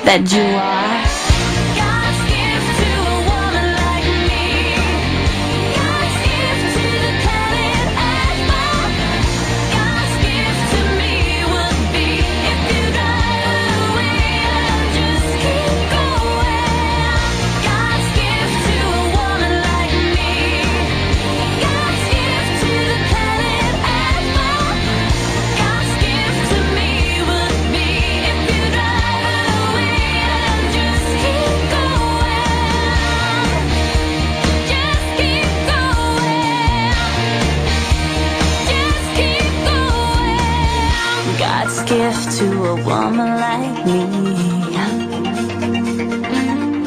that you are. God's gift to a woman like me. God's gift to the planet Earth. God's gift to me would be if you drive away and just keep going. God's gift to a woman like me. God's gift to the planet Earth. God's gift to me would be if you drive away and just keep going. Just keep going. Just keep going. God's gift to a woman like me.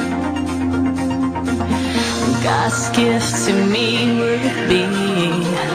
God's gift to me would be